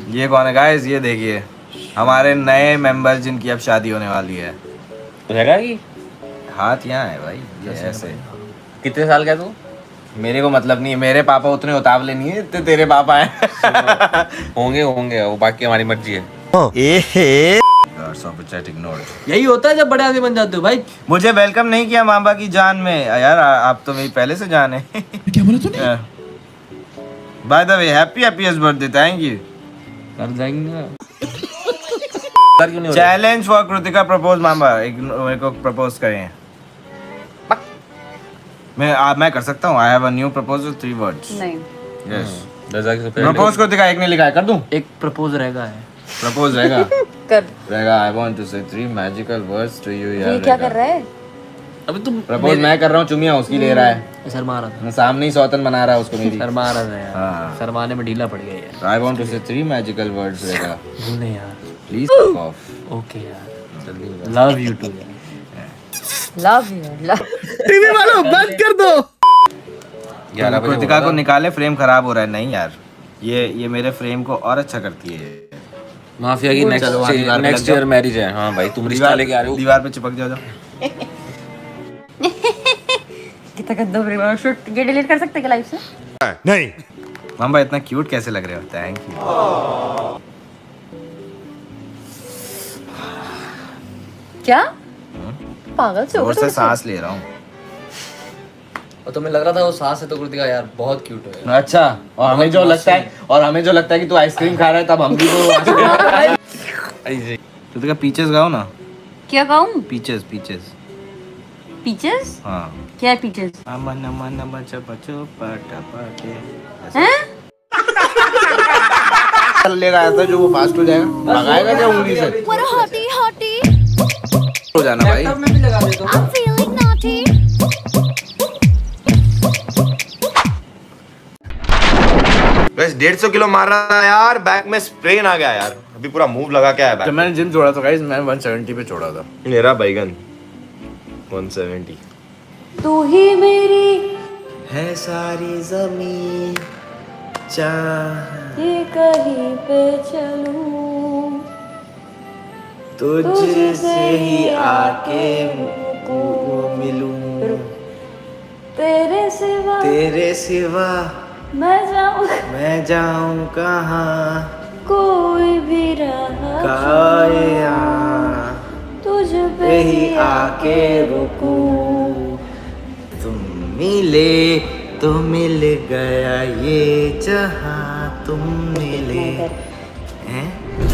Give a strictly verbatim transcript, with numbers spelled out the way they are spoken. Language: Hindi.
ये कौन है गाइस? ये देखिए हमारे नए मेंबर जिनकी अब शादी होने वाली है। रहेगा कि हाथ यहाँ है भाई, ये ऐसे। कितने साल का तू? मेरे को मतलब नहीं है, मेरे पापा उतने उतावले नहीं है तो तेरे पापा हैं। होंगे होंगे, वो बाकी हमारी मर्जी है। यही होता है जब बड़े आदमी बन जाते हो भाई। मुझे वेलकम नहीं किया मामा की जान में यार, आप तो मेरी पहले से जान है। क्या बोला तूने? By the way happy happiest birthday, thank you. कर जाएंगे। चैलेंज फॉर कृतिका प्रपोज मामा, एक मेरे को प्रपोज करें। मैं आ, मैं कर सकता हूँ। I have a new proposal, three words. नहीं यस प्रपोज प्रपोज कृतिका, एक ने लिखा है, कर दूं? एक प्रपोज रहेगा है। प्रपोज रहेगा कर। रहेगा। I want to say three magical words to you यार। ये क्या कर रहा है? अभी तुम प्रपोज मैं कर रहा हूँ, चुमिया उसकी ले रहा है। शर्मा रहा था। सामने ही सौतन बना रहा है उसको मेरी। शर्मा रहा था यार। हाँ। शर्माने में ढीला पड़ गया यार। I want to say three magical words रहेगा। भूले यार। Please fuck off. ओके यार, जल्दी। लव यू टू यार। Love you love. टीवी वालों बंद कर दो। ग्यारह बजे कृतिका को निकाले, फ्रेम खराब हो रहा है। नहीं यार, ये ये मेरे फ्रेम को और अच्छा करती है। माफिया की नेक्स्ट चलो, वहाँ दीवार पे नेक्स्ट लग जाओ। ईयर मैरिज है। हाँ भाई, तुम रिश्ता लेके आ रहे हो। दीवार पे चिपक जाओ जाओ। कितना गंदा प्रेम शूट। ये डिलीट कर सकते हैं क्या लाइव से? नहीं मामा इतना क्यूट कैसे लग रहे हो? Thank you. क्या पागल से हो जोर गए से तुम? सांस ले रहा हूँ। और तुम्हें लग रहा था वो सांस है तो कृतिका यार बहुत क्यूट है यार। अच्छा, और हमें जो लगता है और हमें जो लगता है कि तू आइसक्रीम खा रहा है, तब हम भी तो कृतिका पीचेस गाओ ना। क्या गाऊं? Peaches peaches. पीचेस? हाँ। क्या है पीचेस? अमन अमन बचा बचो पटा पटे। हैं? लेगा ऐसा जो वो फास्ट हो जाएगा, लगाएगा क्या उंगली से? हॉटी हॉटी हो जाना भाई। लैपटॉप में भी लगा देता हूँ। I'm feeling naughty गाइस डेढ़ सौ किलो मार रहा था यार, बैक में स्प्रेन आ गया यार। अभी पूरा मूव लगा के आया बैक। जब मैंने जिम छोड़ा था गाइस, मैं एक सौ सत्तर पे छोड़ा था। मेरा बैगन एक सौ सत्तर। तू ही मेरी है सारी जमीन चाह ये कहीं पे चलूं तुझसे ही आके वो मिलूं, तेरे सिवा तेरे सिवा मैं जाऊं मैं जाऊं कहाँ, कोई भी रहा काया तुझ पे पे ही आके रुकूं। तुम मिले तो मिल गया ये जहां, तुम मिले हैं